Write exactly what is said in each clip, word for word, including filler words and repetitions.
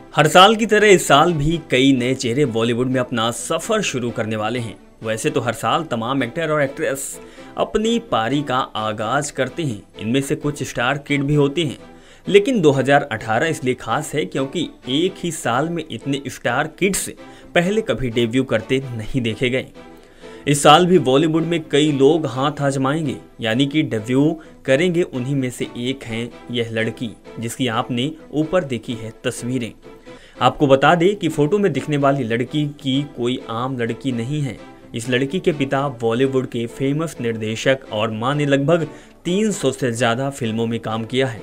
हर साल की तरह इस साल भी कई नए चेहरे बॉलीवुड में अपना सफर शुरू करने वाले हैं। वैसे तो हर साल तमाम एक्टर और एक्ट्रेस अपनी पारी का आगाज करते हैं। इनमें से कुछ स्टार किड भी होते हैं, लेकिन दो हज़ार अठारह इसलिए खास है क्योंकि एक ही साल में इतने स्टार किड्स पहले कभी डेब्यू करते नहीं देखे गए। इस साल भी बॉलीवुड में कई लोग हाथ आजमाएंगे, यानी कि डेब्यू करेंगे। उन्हीं में से एक हैं यह लड़की जिसकी आपने ऊपर देखी है तस्वीरें। आपको बता दें कि फोटो में दिखने वाली लड़की की कोई आम लड़की नहीं है। इस लड़की के पिता बॉलीवुड के फेमस निर्देशक और मां ने लगभग तीन सौ से ज्यादा फिल्मों में काम किया है।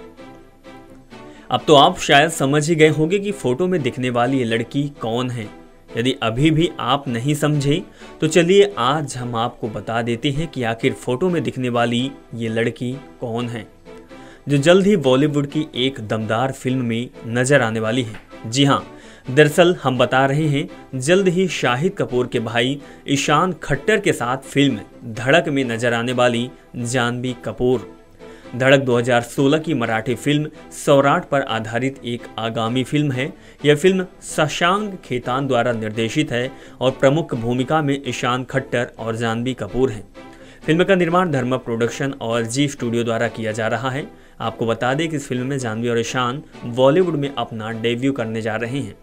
अब तो आप शायद समझ ही गए होंगे कि फोटो में दिखने वाली ये लड़की कौन है। यदि अभी भी आप नहीं समझे तो चलिए आज हम आपको बता देते हैं कि आखिर फोटो में दिखने वाली ये लड़की कौन है, जो जल्द ही बॉलीवुड की एक दमदार फिल्म में नजर आने वाली है। जी हाँ, दरअसल हम बता रहे हैं जल्द ही शाहिद कपूर के भाई ईशान खट्टर के साथ फिल्म धड़क में नजर आने वाली जानवी कपूर। धड़क दो हज़ार सोलह की मराठी फिल्म सौराठ पर आधारित एक आगामी फिल्म है। यह फिल्म शशांक खेतान द्वारा निर्देशित है और प्रमुख भूमिका में ईशान खट्टर और जानवी कपूर हैं। फिल्म का निर्माण धर्मा प्रोडक्शन और जी स्टूडियो द्वारा किया जा रहा है। आपको बता दें कि इस फिल्म में जानवी और ईशान बॉलीवुड में अपना डेब्यू करने जा रहे हैं।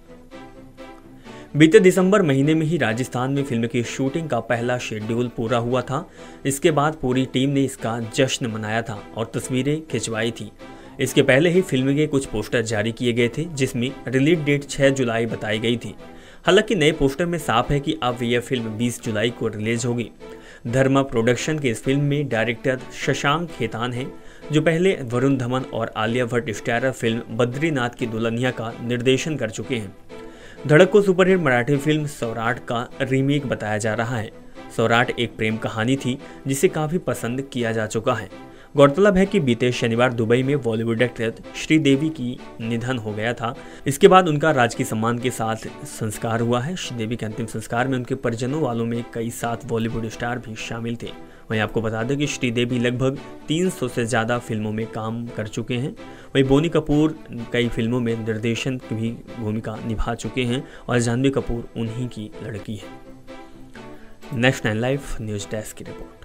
बीते दिसंबर महीने में ही राजस्थान में फिल्म की शूटिंग का पहला शेड्यूल पूरा हुआ था। इसके बाद पूरी टीम ने इसका जश्न मनाया था और तस्वीरें खिंचवाई थी। इसके पहले ही फिल्म के कुछ पोस्टर जारी किए गए थे, जिसमें रिलीज डेट छह जुलाई बताई गई थी। हालांकि नए पोस्टर में साफ है कि अब यह फिल्म बीस जुलाई को रिलीज होगी। धर्मा प्रोडक्शन के इस फिल्म में डायरेक्टर शशांक खेतान हैं, जो पहले वरुण धवन और आलिया भट्ट स्टारर फिल्म बद्रीनाथ की दुल्हनिया का निर्देशन कर चुके हैं। धड़क को सुपरहिट मराठी फिल्म सौराठ का रीमेक बताया जा रहा है। सौराठ एक प्रेम कहानी थी जिसे काफी पसंद किया जा चुका है। गौरतलब है कि बीते शनिवार दुबई में बॉलीवुड एक्ट्रेस श्रीदेवी की निधन हो गया था। इसके बाद उनका राजकीय सम्मान के साथ संस्कार हुआ है। श्रीदेवी के अंतिम संस्कार में उनके परिजनों वालों में कई सात बॉलीवुड स्टार भी शामिल थे। वहीं आपको बता दें कि श्रीदेवी लगभग तीन सौ से ज़्यादा फिल्मों में काम कर चुके हैं। वहीं बोनी कपूर कई फिल्मों में निर्देशन की भी भूमिका निभा चुके हैं और जानवी कपूर उन्हीं की लड़की है। Next nine live news desk की रिपोर्ट।